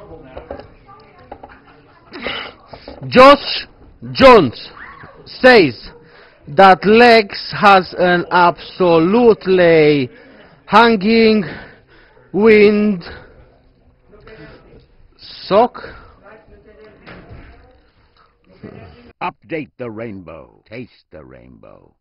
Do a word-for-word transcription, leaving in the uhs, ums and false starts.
Josh Jones says that Lex has an absolutely hanging wind sock. Update the rainbow. Taste the rainbow.